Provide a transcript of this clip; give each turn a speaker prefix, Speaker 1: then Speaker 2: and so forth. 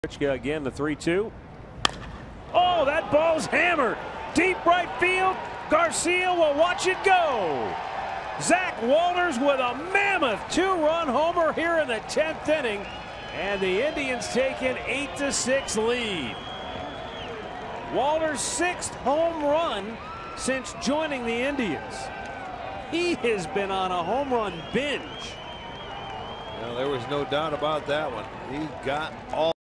Speaker 1: Again, the 3-2. Oh, that ball's hammered. Deep right field. Garcia will watch it go. Zach Walters with a mammoth 2-run homer here in the 10th inning. And the Indians take an 8-6 lead. Walters' 6th home run since joining the Indians. He has been on a home run binge.
Speaker 2: Well, there was no doubt about that one. He got all